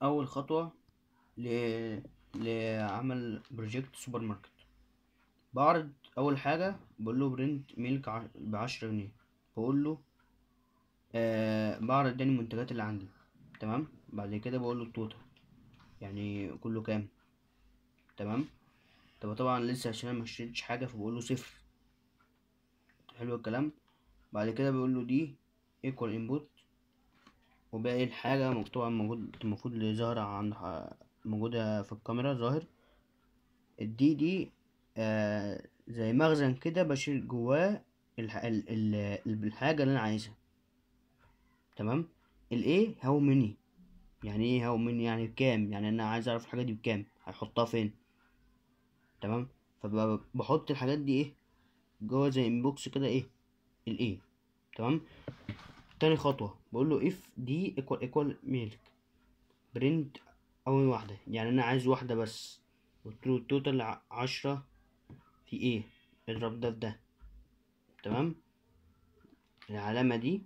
اول خطوه ل... لعمل بروجكت سوبر ماركت. بعرض اول حاجه بقول له برنت ميلك ب10 جنيه. بقول له بعرض تاني المنتجات اللي عندي. تمام. بعد كده بقول له التوتال يعني كله كام. تمام. طبعا لسه عشان انا مشتريتش حاجه فبقول له 0. حلو الكلام. بعد كده بقول له دي ايكوال انبوت، وباقي الحاجه طبعا المفروض اللي ظاهره عند موجوده في الكاميرا ظاهر. دي زي مخزن كده بشيل جواه الحاجة اللي انا عايزها. تمام. الايه هاو مني، يعني ايه هاو مني؟ يعني بكام، يعني انا عايز اعرف الحاجة دي بكام، هحطها فين. تمام. فبحط الحاجات دي ايه جوه زي انبوكس كده ايه الايه. تمام. تاني خطوة بقول له اف دي ايكوال ميلك برنت اول واحدة، يعني انا عايز واحدة بس. قلت له التوتال 10 في ايه، اضرب ده في ده. تمام. العلامة دي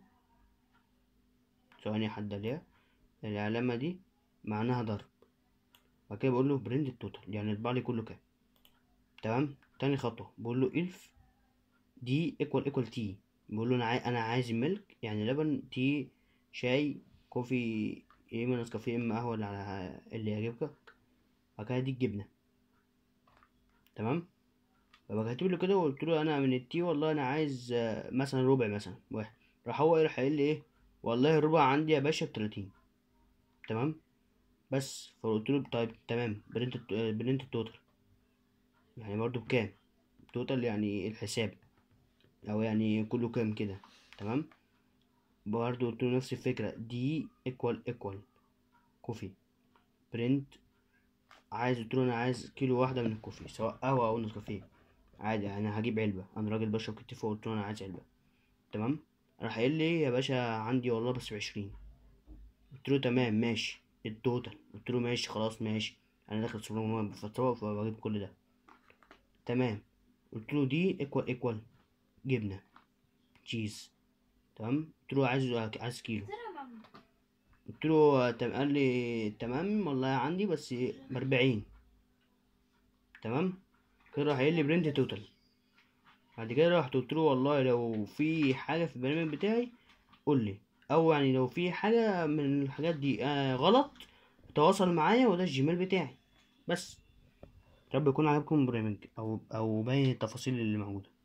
ثواني حد ليها، العلامة دي معناها ضرب. بعد كده بقول له برنت التوتال يعني اطبع لي كله كام. تمام. تاني خطوة بقول له الف دي ايكوال تي. بقول له انا عايز ميلك يعني لبن، تي شاي، كوفي، يا اما نسكافيه يا اما قهوة اللي على اللي يعجبك. بعد كده دي الجبنة. تمام. فبقى كاتب له كده وقلت له انا من التي والله انا عايز مثلا ربع مثلا واحد. راح هو راح قايل لي ايه، والله الربع عندي يا باشا ب30. تمام. بس فقلت له طيب تمام برنت التوتال يعني برضو بكام، توتال يعني الحساب او يعني كله كام كده. تمام. برضو قلت له نفس الفكره دي ايكوال كوفي برنت. قلت له انا عايز كيلو واحده من الكوفي سواء قهوه او نسكافيه عادي، يعني هجيب علبه، انا راجل بشرب كتير فقلت له انا عايز علبه. تمام. راح قايل لي يا باشا عندي والله بس ب20. قلت له تمام ماشي التوتال. قلت له ماشي خلاص ماشي، انا داخل سوبر ماركت بفتوى فبجيب كل ده. تمام. قلت له دي ايكوال جبنه تشيز. تمام. قلت له عايز كيلو. قلت له قال لي تمام والله عندي بس ب40. تمام. كده راح قايل لي برنت توتال. بعد كده رحت قلت له والله لو في حاجه في البرنامج بتاعي قول لي، او يعني لو في حاجه من الحاجات دي غلط تواصل معايا وده الجيميل بتاعي. بس رب يكون عجبكم البرنامج او باقي التفاصيل اللي موجوده.